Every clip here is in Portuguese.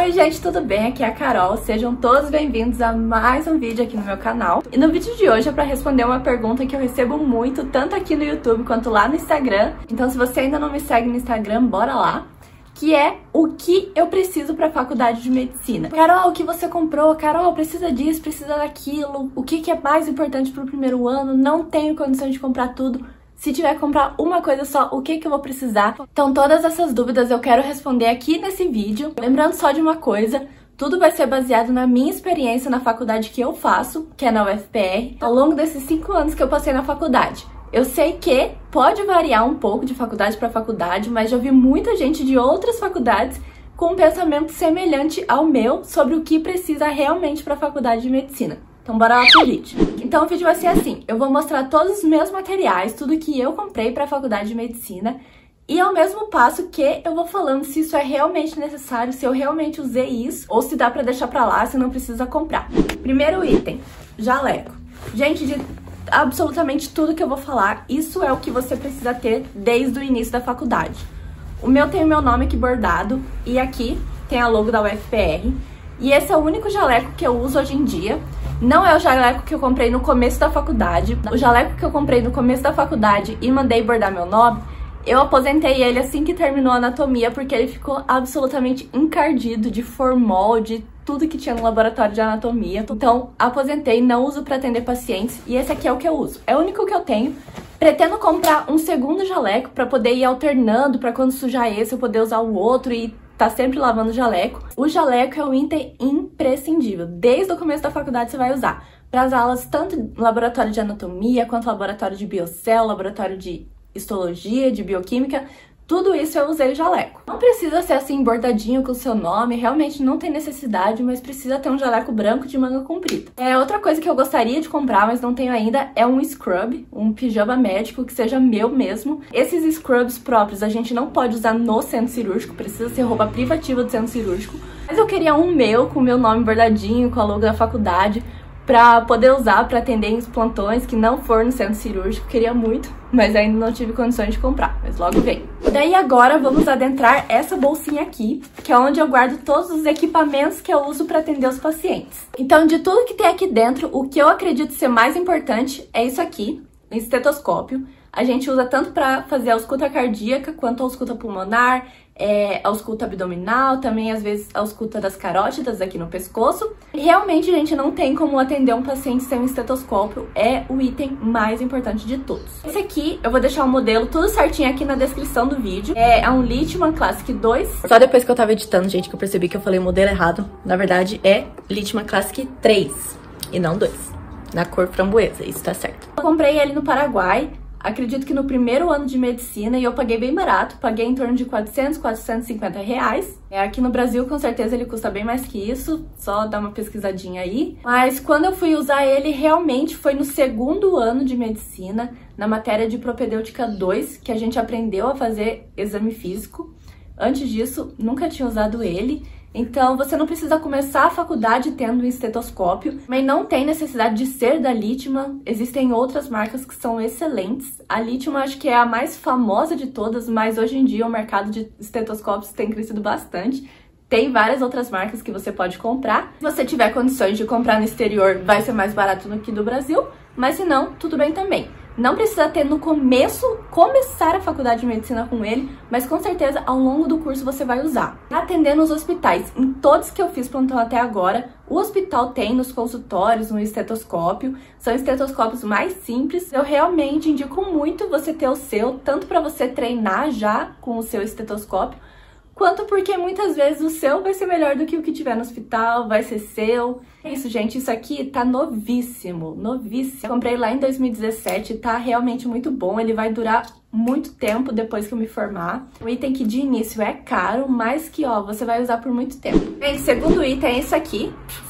Oi gente, tudo bem? Aqui é a Carol, sejam todos bem-vindos a mais um vídeo aqui no meu canal. E no vídeo de hoje é para responder uma pergunta que eu recebo muito, tanto aqui no YouTube quanto lá no Instagram. Então se você ainda não me segue no Instagram, bora lá. Que é o que eu preciso para a faculdade de medicina. Carol, o que você comprou? Carol, precisa disso, precisa daquilo. O que é mais importante para o primeiro ano? Não tenho condição de comprar tudo. Se tiver que comprar uma coisa só, o que eu vou precisar? Então todas essas dúvidas eu quero responder aqui nesse vídeo. Lembrando só de uma coisa, tudo vai ser baseado na minha experiência na faculdade que eu faço, que é na UFPR, ao longo desses 5 anos que eu passei na faculdade. Eu sei que pode variar um pouco de faculdade para faculdade, mas já vi muita gente de outras faculdades com um pensamento semelhante ao meu sobre o que precisa realmente para a faculdade de medicina. Então bora lá pro vídeo. Então o vídeo vai ser assim, eu vou mostrar todos os meus materiais, tudo que eu comprei para a faculdade de medicina, e ao mesmo passo que eu vou falando se isso é realmente necessário, se eu realmente usei isso, ou se dá para deixar para lá, se não precisa comprar. Primeiro item, jaleco. Gente, de absolutamente tudo que eu vou falar, isso é o que você precisa ter desde o início da faculdade. O meu tem o meu nome aqui bordado, e aqui tem a logo da UFPR, e esse é o único jaleco que eu uso hoje em dia. Não é o jaleco que eu comprei no começo da faculdade. O jaleco que eu comprei no começo da faculdade e mandei bordar meu nome, eu aposentei ele assim que terminou a anatomia, porque ele ficou absolutamente encardido de formol, de tudo que tinha no laboratório de anatomia. Então, aposentei, não uso para atender pacientes, e esse aqui é o que eu uso. É o único que eu tenho. Pretendo comprar um segundo jaleco para poder ir alternando, para quando sujar esse eu poder usar o outro e tá sempre lavando o jaleco. O jaleco é um item imprescindível. Desde o começo da faculdade você vai usar. Para as aulas, tanto laboratório de anatomia, quanto laboratório de biocel, laboratório de histologia, de bioquímica, tudo isso eu usei o jaleco. Não precisa ser assim bordadinho com o seu nome, realmente não tem necessidade, mas precisa ter um jaleco branco de manga comprida. Outra coisa que eu gostaria de comprar, mas não tenho ainda, é um scrub, um pijama médico que seja meu mesmo. Esses scrubs próprios a gente não pode usar no centro cirúrgico, precisa ser roupa privativa do centro cirúrgico. Mas eu queria um meu, com o meu nome bordadinho, com a logo da faculdade, pra poder usar pra atender em plantões que não for no centro cirúrgico. Queria muito, mas ainda não tive condições de comprar, mas logo vem. Daí agora vamos adentrar essa bolsinha aqui, que é onde eu guardo todos os equipamentos que eu uso pra atender os pacientes. Então, de tudo que tem aqui dentro, o que eu acredito ser mais importante é isso aqui, o estetoscópio. A gente usa tanto para fazer a ausculta cardíaca, quanto a ausculta pulmonar, a ausculta abdominal, também às vezes a ausculta das carótidas aqui no pescoço. Realmente, gente, não tem como atender um paciente sem um estetoscópio, é o item mais importante de todos. Esse aqui, eu vou deixar o modelo tudo certinho aqui na descrição do vídeo. É um Littmann Classic 2. Só depois que eu tava editando, gente, que eu percebi que eu falei o modelo errado. Na verdade, é Littmann Classic 3 e não 2, na cor framboesa, isso tá certo. Eu comprei ele no Paraguai. Acredito que no primeiro ano de medicina, e eu paguei bem barato, paguei em torno de 400, 450 reais. Aqui no Brasil, com certeza, ele custa bem mais que isso, só dá uma pesquisadinha aí. Mas quando eu fui usar ele, realmente foi no segundo ano de medicina, na matéria de propedêutica 2, que a gente aprendeu a fazer exame físico. Antes disso, nunca tinha usado ele. Então, você não precisa começar a faculdade tendo um estetoscópio, mas não tem necessidade de ser da Littmann. Existem outras marcas que são excelentes. A Littmann acho que é a mais famosa de todas, mas hoje em dia o mercado de estetoscópios tem crescido bastante. Tem várias outras marcas que você pode comprar. Se você tiver condições de comprar no exterior, vai ser mais barato do que do Brasil, mas se não, tudo bem também. Não precisa ter no começo, começar a faculdade de medicina com ele, mas com certeza ao longo do curso você vai usar. Atendendo nos hospitais, em todos que eu fiz plantão até agora, o hospital tem nos consultórios um estetoscópio, são estetoscópios mais simples. Eu realmente indico muito você ter o seu, tanto para você treinar já com o seu estetoscópio, quanto porque muitas vezes o seu vai ser melhor do que o que tiver no hospital, vai ser seu. É isso, gente, isso aqui tá novíssimo, novíssimo. Eu comprei lá em 2017, tá realmente muito bom, ele vai durar muito tempo depois que eu me formar. Um item que de início é caro, mas que, ó, você vai usar por muito tempo. E o segundo item é esse aqui,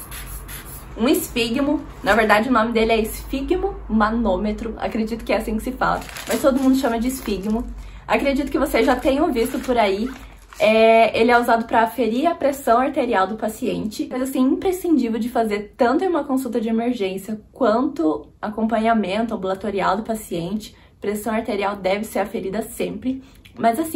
um esfigmo. Na verdade, o nome dele é esfigmo manômetro, acredito que é assim que se fala, mas todo mundo chama de esfigmo. Acredito que vocês já tenham visto por aí. Ele é usado para aferir a pressão arterial do paciente. Mas assim, imprescindível de fazer tanto em uma consulta de emergência quanto acompanhamento ambulatorial do paciente. Pressão arterial deve ser aferida sempre. Mas assim,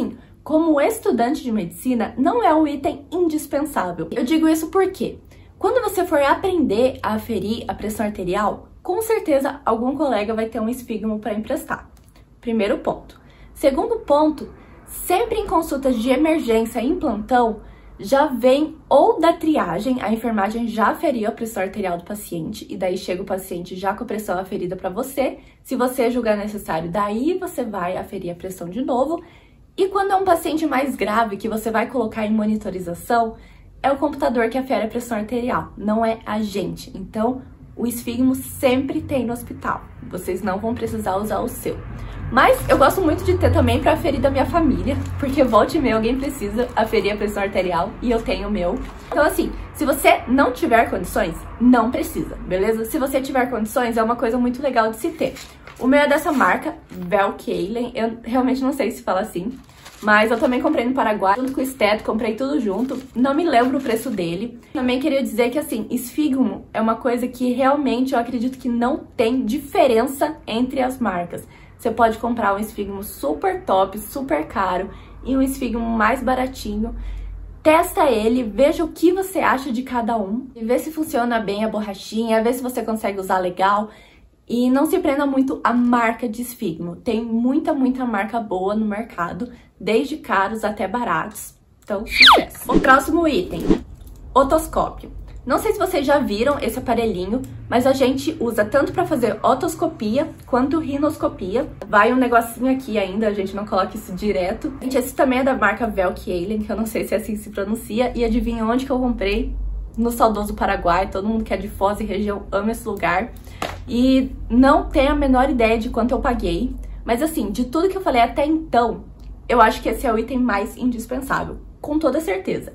como estudante de medicina, não é um item indispensável. Eu digo isso porque quando você for aprender a aferir a pressão arterial, com certeza algum colega vai ter um esfígmo para emprestar. Primeiro ponto. Segundo ponto, sempre em consultas de emergência em plantão, já vem ou da triagem, a enfermagem já aferiu a pressão arterial do paciente, e daí chega o paciente já com a pressão aferida para você. Se você julgar necessário, daí você vai aferir a pressão de novo. E quando é um paciente mais grave, que você vai colocar em monitorização, é o computador que afere a pressão arterial, não é a gente. Então, o esfígmo sempre tem no hospital. Vocês não vão precisar usar o seu. Mas eu gosto muito de ter também para aferir da minha família, porque volta e meia alguém precisa aferir a pressão arterial e eu tenho o meu. Então assim, se você não tiver condições, não precisa, beleza? Se você tiver condições, é uma coisa muito legal de se ter. O meu é dessa marca, Velkalen, eu realmente não sei se fala assim, mas eu também comprei no Paraguai, junto com o Stet, comprei tudo junto, não me lembro o preço dele. Também queria dizer que assim, esfígmo é uma coisa que realmente eu acredito que não tem diferença entre as marcas. Você pode comprar um esfígmo super top, super caro e um esfígmo mais baratinho. Testa ele, veja o que você acha de cada um, e vê se funciona bem a borrachinha, vê se você consegue usar legal. E não se prenda muito à marca de esfígmo. Tem muita marca boa no mercado, desde caros até baratos. Então, sucesso! O próximo item, otoscópio. Não sei se vocês já viram esse aparelhinho, mas a gente usa tanto para fazer otoscopia quanto rinoscopia. Vai um negocinho aqui ainda, a gente não coloca isso direto. Gente, esse também é da marca Velkalen, que eu não sei se é assim que se pronuncia. E adivinha onde que eu comprei? No saudoso Paraguai. Todo mundo que é de Foz e região ama esse lugar. E não tenho a menor ideia de quanto eu paguei. Mas assim, de tudo que eu falei até então, eu acho que esse é o item mais indispensável. Com toda certeza.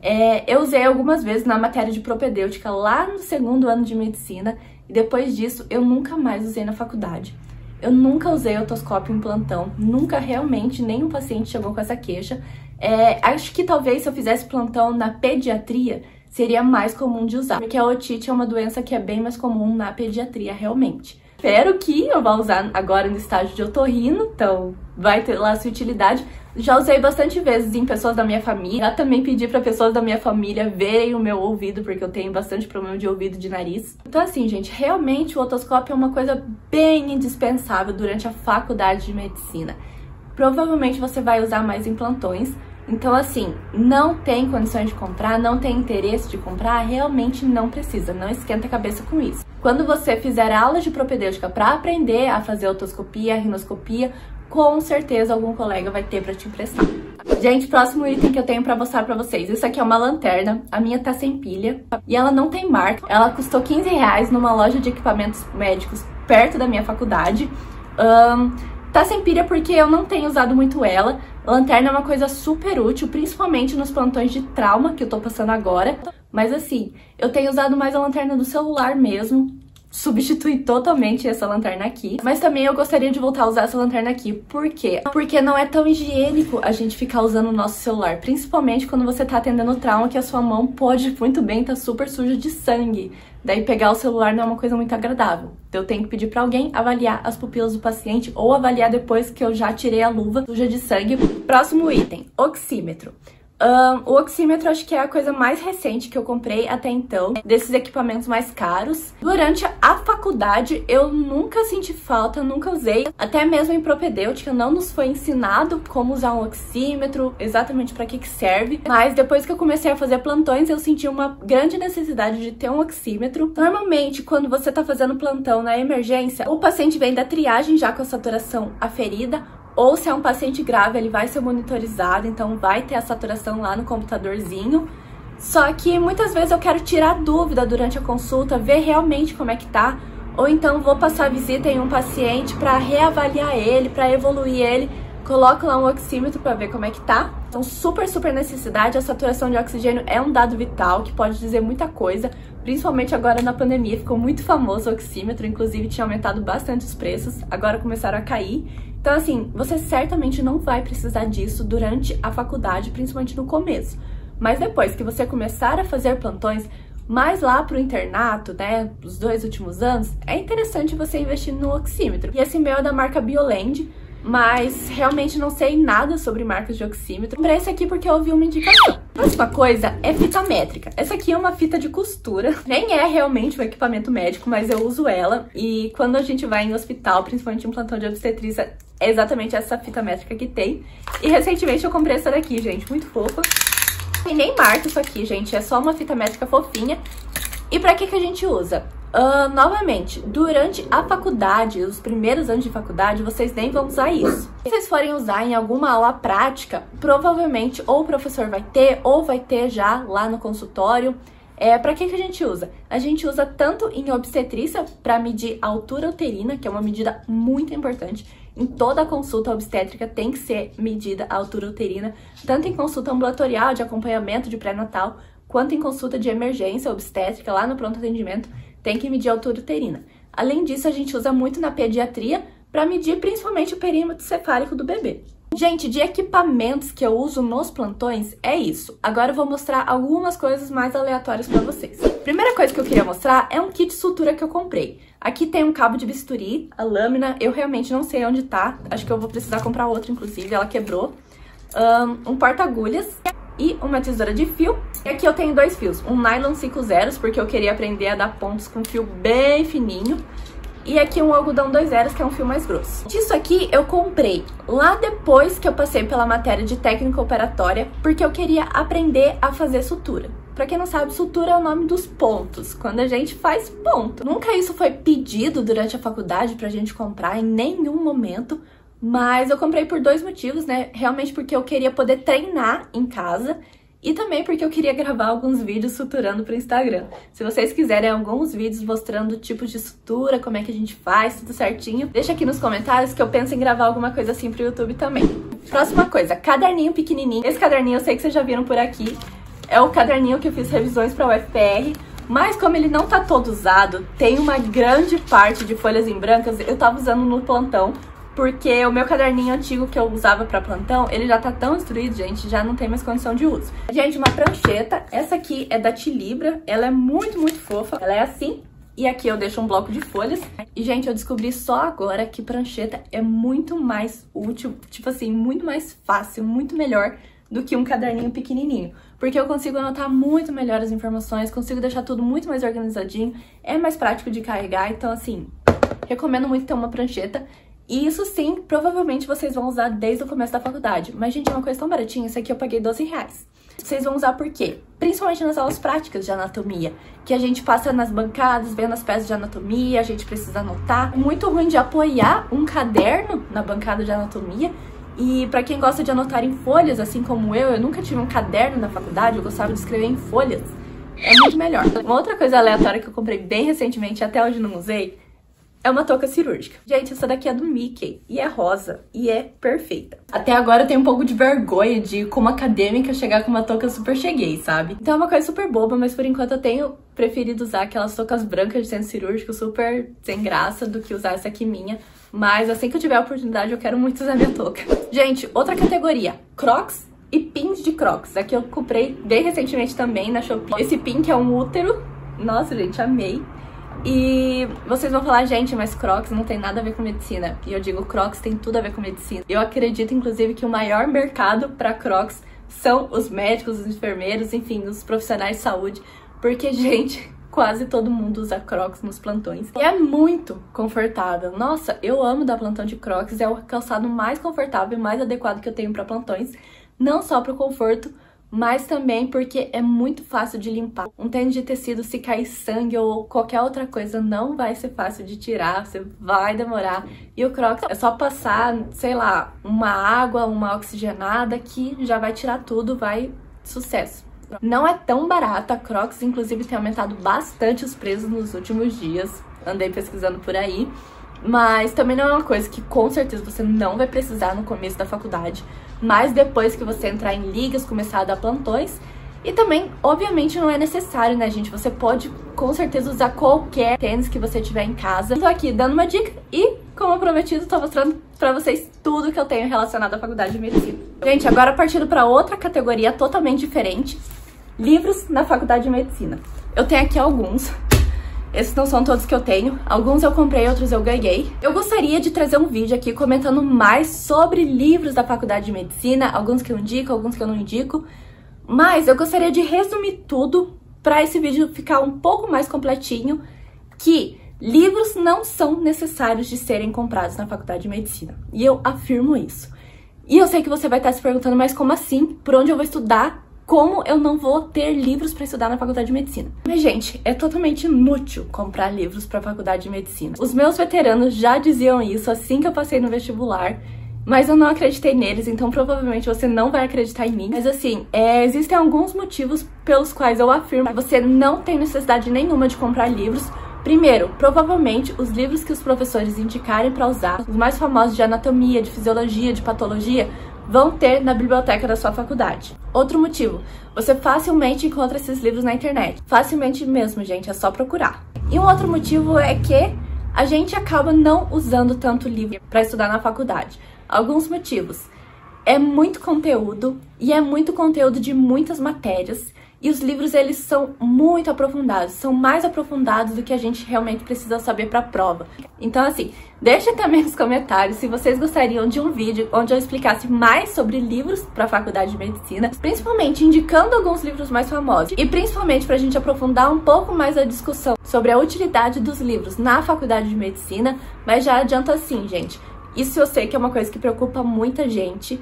Eu usei algumas vezes na matéria de propedêutica lá no segundo ano de medicina e depois disso eu nunca mais usei na faculdade. Eu nunca usei otoscópio em plantão, nunca realmente nenhum paciente chegou com essa queixa. Acho que talvez se eu fizesse plantão na pediatria seria mais comum de usar, porque a otite é uma doença que é bem mais comum na pediatria realmente. Espero que eu vá usar agora no estágio de otorrino, então vai ter lá a sua utilidade. Já usei bastante vezes em pessoas da minha família. Já também pedi para pessoas da minha família verem o meu ouvido, porque eu tenho bastante problema de ouvido e de nariz. Então assim, gente, realmente o otoscópio é uma coisa bem indispensável durante a faculdade de medicina. Provavelmente você vai usar mais em plantões. Então assim, não tem condições de comprar, não tem interesse de comprar, realmente não precisa, não esquenta a cabeça com isso. Quando você fizer aulas de propedêutica para aprender a fazer otoscopia, rinoscopia, com certeza algum colega vai ter para te emprestar. Gente, próximo item que eu tenho para mostrar para vocês. Isso aqui é uma lanterna, a minha tá sem pilha e ela não tem marca. Ela custou R$15 numa loja de equipamentos médicos perto da minha faculdade. Tá sem pilha porque eu não tenho usado muito ela. Lanterna é uma coisa super útil, principalmente nos plantões de trauma que eu tô passando agora. Mas assim, eu tenho usado mais a lanterna do celular mesmo. Substitui totalmente essa lanterna aqui. Mas também eu gostaria de voltar a usar essa lanterna aqui. Por quê? Porque não é tão higiênico a gente ficar usando o nosso celular. Principalmente quando você tá atendendo trauma, que a sua mão pode muito bem estar super suja de sangue. Daí pegar o celular não é uma coisa muito agradável. Então eu tenho que pedir pra alguém avaliar as pupilas do paciente ou avaliar depois que eu já tirei a luva suja de sangue. Próximo item, oxímetro. O oxímetro acho que é a coisa mais recente que eu comprei até então, desses equipamentos mais caros. Durante a faculdade eu nunca senti falta, nunca usei. Até mesmo em propedêutica não nos foi ensinado como usar um oxímetro, exatamente para que serve. Mas depois que eu comecei a fazer plantões eu senti uma grande necessidade de ter um oxímetro. Normalmente quando você tá fazendo plantão na emergência, o paciente vem da triagem já com a saturação aferida, ou se é um paciente grave, ele vai ser monitorizado, então vai ter a saturação lá no computadorzinho. Só que muitas vezes eu quero tirar dúvida durante a consulta, ver realmente como é que tá, ou então vou passar visita em um paciente para reavaliar ele, para evoluir ele, coloco lá um oxímetro para ver como é que tá. Então super necessidade, a saturação de oxigênio é um dado vital que pode dizer muita coisa, principalmente agora na pandemia, ficou muito famoso o oxímetro, inclusive tinha aumentado bastante os preços, agora começaram a cair. Então assim, você certamente não vai precisar disso durante a faculdade, principalmente no começo. Mas depois que você começar a fazer plantões, mais lá pro internato, né, os 2 últimos anos, é interessante você investir no oxímetro. E esse meu é da marca Bioland. mas realmente não sei nada sobre marcas de oxímetro. Comprei esse aqui porque eu ouvi uma indicação. A próxima coisa é fita métrica. Essa aqui é uma fita de costura, nem é realmente um equipamento médico, mas eu uso ela. E quando a gente vai em hospital, principalmente em plantão de obstetrícia, é exatamente essa fita métrica que tem. E recentemente eu comprei essa daqui, gente, muito fofa. Tem nem marca isso aqui, gente, é só uma fita métrica fofinha. E pra que a gente usa? Novamente, durante a faculdade, os primeiros anos de faculdade, vocês nem vão usar isso. Se vocês forem usar em alguma aula prática, provavelmente ou o professor vai ter, ou vai ter já lá no consultório. Pra que a gente usa? A gente usa tanto em obstetrícia para medir a altura uterina, que é uma medida muito importante. Em toda consulta obstétrica tem que ser medida a altura uterina, tanto em consulta ambulatorial, de acompanhamento de pré-natal, quanto em consulta de emergência obstétrica, lá no pronto atendimento, tem que medir a altura uterina. Além disso, a gente usa muito na pediatria para medir principalmente o perímetro cefálico do bebê. Gente, de equipamentos que eu uso nos plantões, é isso. Agora eu vou mostrar algumas coisas mais aleatórias para vocês. Primeira coisa que eu queria mostrar é um kit de sutura que eu comprei. Aqui tem um cabo de bisturi, a lâmina, eu realmente não sei onde tá. Acho que eu vou precisar comprar outra, inclusive, ela quebrou. Um porta-agulhas e uma tesoura de fio. E aqui eu tenho dois fios, um nylon 5/0, porque eu queria aprender a dar pontos com fio bem fininho. E aqui um algodão 2/0, que é um fio mais grosso. Isso aqui eu comprei lá depois que eu passei pela matéria de técnica operatória, porque eu queria aprender a fazer sutura. Pra quem não sabe, sutura é o nome dos pontos, quando a gente faz ponto. Nunca isso foi pedido durante a faculdade pra gente comprar, em nenhum momento. Mas eu comprei por dois motivos, né? Realmente porque eu queria poder treinar em casa e também porque eu queria gravar alguns vídeos suturando pro Instagram. Se vocês quiserem alguns vídeos mostrando tipos de sutura, como é que a gente faz, tudo certinho, deixa aqui nos comentários que eu penso em gravar alguma coisa assim pro YouTube também. Próxima coisa, caderninho pequenininho. Esse caderninho eu sei que vocês já viram por aqui. É o caderninho que eu fiz revisões pra UFPR. Mas como ele não tá todo usado, tem uma grande parte de folhas em brancas, eu tava usando no plantão. Porque o meu caderninho antigo que eu usava pra plantão, ele já tá tão destruído, gente, já não tem mais condição de uso. Gente, uma prancheta, essa aqui é da Tilibra, ela é muito, muito fofa. Ela é assim, e aqui eu deixo um bloco de folhas. E, gente, eu descobri só agora que prancheta é muito mais útil, tipo assim, muito mais fácil, muito melhor do que um caderninho pequenininho. Porque eu consigo anotar muito melhor as informações, consigo deixar tudo muito mais organizadinho, é mais prático de carregar, então, assim, recomendo muito ter uma prancheta. E isso sim, provavelmente vocês vão usar desde o começo da faculdade. Mas, gente, é uma coisa tão baratinha, isso aqui eu paguei R$12. Vocês vão usar por quê? Principalmente nas aulas práticas de anatomia, que a gente passa nas bancadas, vendo as peças de anatomia, a gente precisa anotar. É muito ruim de apoiar um caderno na bancada de anatomia. E pra quem gosta de anotar em folhas, assim como eu nunca tive um caderno na faculdade, eu gostava de escrever em folhas. É muito melhor. Uma outra coisa aleatória que eu comprei bem recentemente, até hoje não usei, é uma touca cirúrgica. Gente, essa daqui é do Mickey e é rosa e é perfeita. Até agora eu tenho um pouco de vergonha de, como acadêmica, chegar com uma touca super cheguei, sabe? Então é uma coisa super boba, mas por enquanto eu tenho preferido usar aquelas toucas brancas de centro cirúrgico super sem graça do que usar essa aqui minha. Mas assim que eu tiver a oportunidade eu quero muito usar minha touca. Gente, outra categoria, Crocs e pins de Crocs. Aqui eu comprei bem recentemente também na Shopee. Esse pin que é um útero. Nossa, gente, amei. E vocês vão falar, gente, mas Crocs não tem nada a ver com medicina. E eu digo, Crocs tem tudo a ver com medicina. Eu acredito, inclusive, que o maior mercado para Crocs são os médicos, os enfermeiros, enfim, os profissionais de saúde. Porque, gente, quase todo mundo usa Crocs nos plantões. E é muito confortável. Nossa, eu amo dar plantão de Crocs. É o calçado mais confortável e mais adequado que eu tenho para plantões. Não só para o conforto, mas também porque é muito fácil de limpar. Um tênis de tecido, se cair sangue ou qualquer outra coisa, não vai ser fácil de tirar, você vai demorar. E o Crocs é só passar, sei lá, uma água, uma oxigenada que já vai tirar tudo, vai sucesso. Não é tão barata, a Crocs inclusive tem aumentado bastante os preços nos últimos dias, andei pesquisando por aí. Mas também não é uma coisa que com certeza você não vai precisar no começo da faculdade, mas depois que você entrar em ligas, começar a dar plantões. E também, obviamente, não é necessário, né, gente? Você pode com certeza usar qualquer tênis que você tiver em casa. Tô aqui dando uma dica e, como prometido, tô mostrando pra vocês tudo que eu tenho relacionado à faculdade de medicina. Gente, agora partindo pra outra categoria totalmente diferente, livros na faculdade de medicina. Eu tenho aqui alguns. Esses não são todos que eu tenho, alguns eu comprei, outros eu ganhei. Eu gostaria de trazer um vídeo aqui comentando mais sobre livros da faculdade de medicina, alguns que eu indico, alguns que eu não indico, mas eu gostaria de resumir tudo para esse vídeo ficar um pouco mais completinho, que livros não são necessários de serem comprados na faculdade de medicina, e eu afirmo isso. E eu sei que você vai estar se perguntando, mas como assim? Por onde eu vou estudar? Como eu não vou ter livros para estudar na faculdade de medicina? Mas, gente, é totalmente inútil comprar livros para a faculdade de medicina. Os meus veteranos já diziam isso assim que eu passei no vestibular, mas eu não acreditei neles, então provavelmente você não vai acreditar em mim. Mas assim, existem alguns motivos pelos quais eu afirmo que você não tem necessidade nenhuma de comprar livros. Primeiro, provavelmente os livros que os professores indicarem para usar, os mais famosos de anatomia, de fisiologia, de patologia, vão ter na biblioteca da sua faculdade. Outro motivo, você facilmente encontra esses livros na internet. Facilmente mesmo, gente, é só procurar. E um outro motivo é que a gente acaba não usando tanto livro para estudar na faculdade. Alguns motivos. É muito conteúdo, e é muito conteúdo de muitas matérias, e os livros, eles são muito aprofundados, são mais aprofundados do que a gente realmente precisa saber para a prova. Então, assim, deixem também nos comentários se vocês gostariam de um vídeo onde eu explicasse mais sobre livros para a faculdade de medicina, principalmente indicando alguns livros mais famosos, e principalmente para a gente aprofundar um pouco mais a discussão sobre a utilidade dos livros na faculdade de medicina. Mas já adianto assim, gente, isso eu sei que é uma coisa que preocupa muita gente,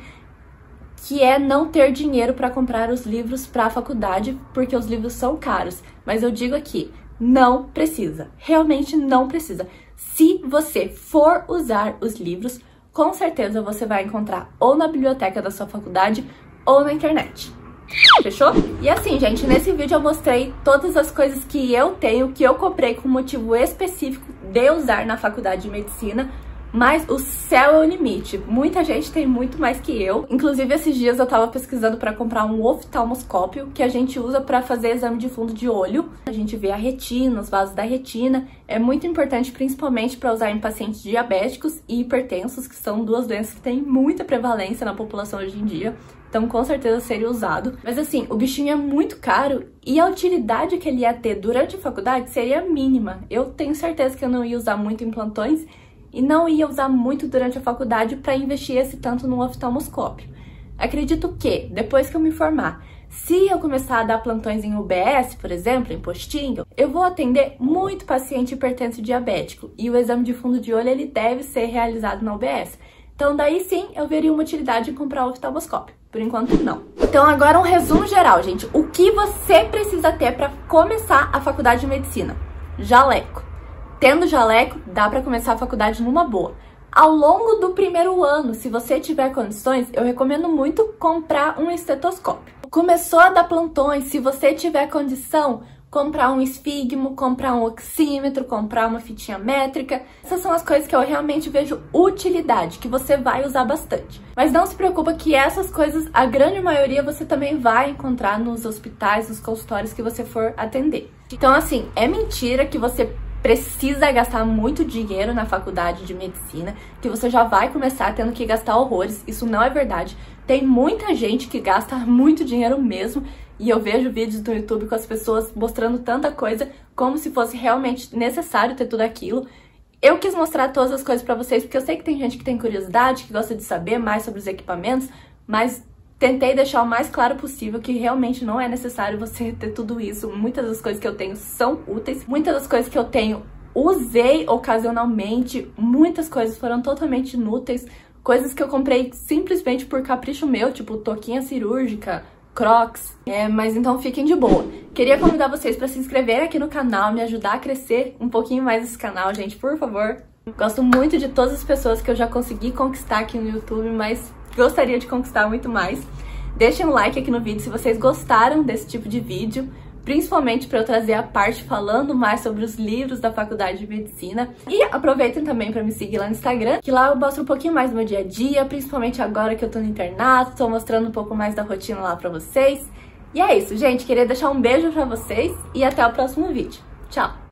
que é não ter dinheiro para comprar os livros para a faculdade, porque os livros são caros. Mas eu digo aqui, não precisa, realmente não precisa. Se você for usar os livros, com certeza você vai encontrar ou na biblioteca da sua faculdade ou na internet. Fechou? E assim, gente, nesse vídeo eu mostrei todas as coisas que eu tenho, que eu comprei com motivo específico de usar na faculdade de medicina. Mas o céu é o limite. Muita gente tem muito mais que eu. Inclusive, esses dias eu tava pesquisando para comprar um oftalmoscópio, que a gente usa para fazer exame de fundo de olho. A gente vê a retina, os vasos da retina. É muito importante, principalmente para usar em pacientes diabéticos e hipertensos, que são duas doenças que têm muita prevalência na população hoje em dia. Então, com certeza seria usado. Mas assim, o bichinho é muito caro e a utilidade que ele ia ter durante a faculdade seria mínima. Eu tenho certeza que eu não ia usar muito em plantões e não ia usar muito durante a faculdade para investir esse tanto no oftalmoscópio. Acredito que, depois que eu me formar, se eu começar a dar plantões em UBS, por exemplo, em postinho, eu vou atender muito paciente hipertenso e diabético, e o exame de fundo de olho ele deve ser realizado na UBS. Então daí sim eu veria uma utilidade em comprar o oftalmoscópio. Por enquanto não. Então agora um resumo geral, gente. O que você precisa ter para começar a faculdade de medicina? Jaleco. Tendo jaleco, dá para começar a faculdade numa boa. Ao longo do primeiro ano, se você tiver condições, eu recomendo muito comprar um estetoscópio. Começou a dar plantões, se você tiver condição, comprar um esfigmo, comprar um oxímetro, comprar uma fitinha métrica. Essas são as coisas que eu realmente vejo utilidade, que você vai usar bastante. Mas não se preocupa que essas coisas, a grande maioria, você também vai encontrar nos hospitais, nos consultórios que você for atender. Então, assim, é mentira que você precisa gastar muito dinheiro na faculdade de medicina, que você já vai começar tendo que gastar horrores. Isso não é verdade. Tem muita gente que gasta muito dinheiro mesmo, e eu vejo vídeos no YouTube com as pessoas mostrando tanta coisa como se fosse realmente necessário ter tudo aquilo. Eu quis mostrar todas as coisas pra vocês, porque eu sei que tem gente que tem curiosidade, que gosta de saber mais sobre os equipamentos, mas tentei deixar o mais claro possível que realmente não é necessário você ter tudo isso. Muitas das coisas que eu tenho são úteis, muitas das coisas que eu tenho usei ocasionalmente, muitas coisas foram totalmente inúteis, coisas que eu comprei simplesmente por capricho meu, tipo touquinha cirúrgica, Crocs, mas então fiquem de boa. Queria convidar vocês para se inscreverem aqui no canal, me ajudar a crescer um pouquinho mais esse canal, gente, por favor. Gosto muito de todas as pessoas que eu já consegui conquistar aqui no YouTube, mas gostaria de conquistar muito mais. Deixem um like aqui no vídeo se vocês gostaram desse tipo de vídeo, principalmente para eu trazer a parte falando mais sobre os livros da faculdade de medicina. E aproveitem também para me seguir lá no Instagram, que lá eu mostro um pouquinho mais do meu dia a dia, principalmente agora que eu tô no internato, tô mostrando um pouco mais da rotina lá para vocês. E é isso, gente, queria deixar um beijo para vocês e até o próximo vídeo. Tchau!